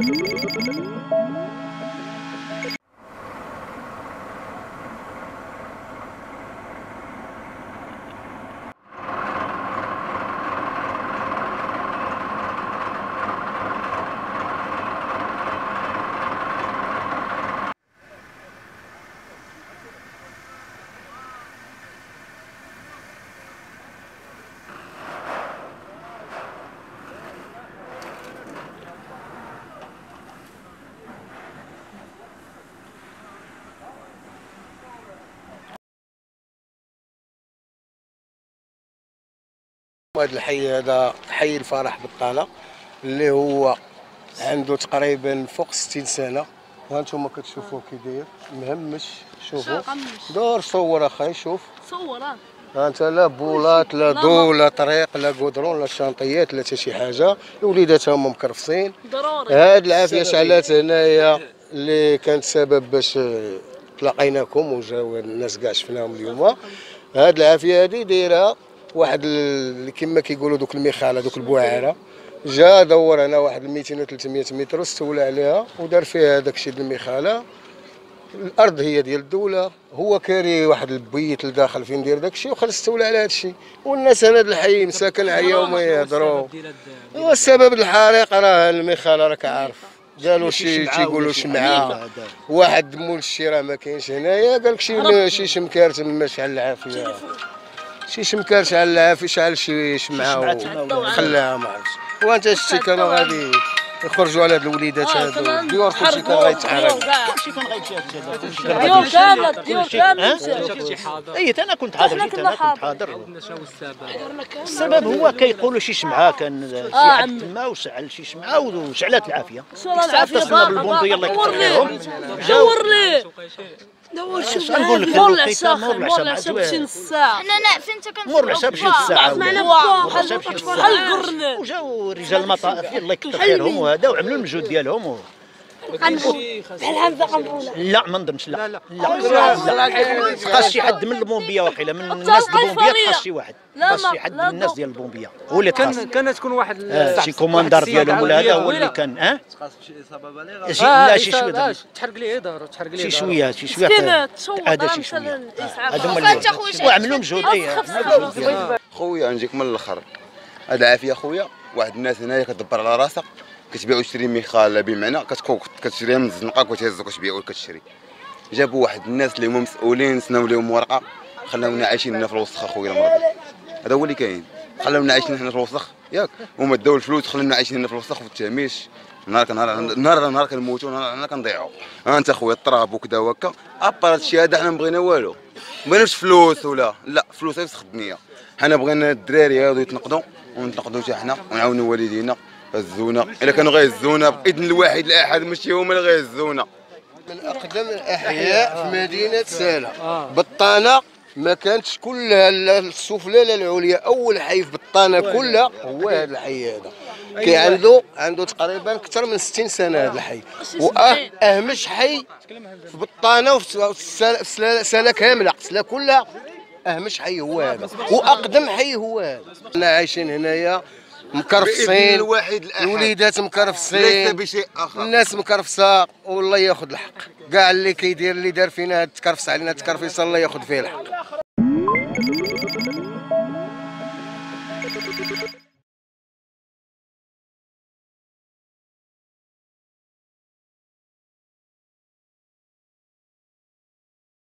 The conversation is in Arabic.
هذا الحي هذا حي الفرح بالطالة اللي هو عنده تقريبا فوق 60 سنة. وهانتوما كتشوفوه كي داير مهمش. شوفوا دور صور اخاي شوف صور. هانت لا بولات لا ضو لا طريق لا قدرون لا شانطيات لا حتى شي حاجه. الوليدات هما مكرفصين ضروري. هاد العافيه شعلات هنايا اللي كانت سبب باش تلاقيناكم وجاو الناس كاع شفناهم اليوم. هاد العافيه هادي دايرها واحد اللي كما كيقولوا دوك المخاله دوك البوعاره. جا دور هنا واحد 200 و 300 متر واستولى عليها ودار فيها داك الشيء ديال المخاله. الارض هي ديال الدوله، هو كاري واحد البيت لداخل فين داير داك الشيء وخلص استولى على هذا الشيء. والناس هنا الحي مساكن عياو وما يهضروا. والسبب الحريق راه المخاله راك عارف. قالوا شي تيقولوا شمعه واحد مول الشراء ما كاينش هنايا. قال لك شي شمكار تما شعل العافيه شي شمكار شعل العافيه شعل شي شمعه خلاها ما عرفتش. وانت شتي كانوا غادي يخرجوا على هاد الوليدات هادو ديور كلشي كان غيتحرق. كلشي كان غيتشاد اليوم كامل اليوم كامل اي انا كنت حاضر جيت انا كنت حاضر. السبب هو كيقولوا شي شمعه كان شي عند تما وشعل شي شمعه وشعلات العافيه. العافيه بالبومبيه الله يكثر خيرهم. دور ليه دور شوف نقول لك مور العشاء مور العشاء بشي نص ساعه. حنا فين كنت مور العشاء بشي نص ساعه بحال القرن. وجاو رجال المطافي الله يكثر خيرهم وهذا وعملوا المجهود ديالهم. بحال حمزه قنبوله. لا ما نظنش لا لا بقاش شي حد من البومبيه واقيلا من الناس البومبيه بقاش شي واحد بقاش شي حد من الناس ديال البومبيه هو اللي كان تكون واحد شي كوماندار ديالهم ولا هذا هو اللي كان شي لا شي شويه تحرق ليه دار تحرق ليه شي شويه هذا شي شويه هذا هما اللي وعملوا مجهود. خويا نجيك من الاخر. هذا عافيه خويا واحد الناس هنايا كتدبر على راسك كتبيع وتشري مخاله بمعنى كتشريها من الزنقه وتهز وكتبيع وكتشري. جابوا واحد الناس اللي هما مسؤولين سناو لهم ورقه خلاونا عايشين هنا في الوسخ اخويا المرضي. هذا هو اللي كاين خلاونا عايشين هنا في الوسخ ياك. هما داو الفلوس خلاونا عايشين هنا في الوسخ وفي التهميش. نهار كنموتوا نهار كنضيعوا. ها انت خويا التراب وكذا وهكا ابار هادشي هذا حنا ما بغينا والو. ما بغيناش فلوس ولا لا فلوس يفسخ الدنيا. حنا بغينا الدراري هادو يتنقضوا ونتنقضوا حتى حنا ونعاونوا والدينا. هزونا الا كانوا غيهزونا باذن الواحد الاحد ماشي هما اللي غيهزونا. من اقدم الاحياء في مدينه ساله. بطانه ما كانتش كلها لا السفلى لا العليا. اول حي في بطانه كلها هو هذا الحي هذا. كي عنده تقريبا اكثر من 60 سنه هذا الحي. واهمش حي في بطانه وفي ساله كامله ساله كلها. اهمش حي هو هذا واقدم حي هو هذا. حنا عايشين هنايا مكرفصين الوليدات مكرفصين ليس بشيء اخر. الناس مكرفصه والله ياخذ الحق. كاع اللي كيدير اللي دار فينا هاد التكرفص علينا التكرفيصه الله ياخذ فيه الحق.